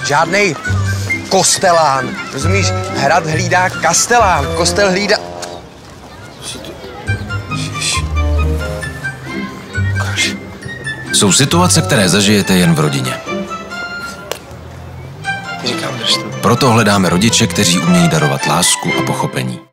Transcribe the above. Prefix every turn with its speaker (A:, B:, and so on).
A: žádnej kostelán, rozumíš? Hrad hlídá kastelán, kostel hlídá...
B: Jsou situace, které zažijete jen v rodině.
A: Říkám, drž to.
B: Proto hledáme rodiče, kteří umějí darovat lásku a pochopení.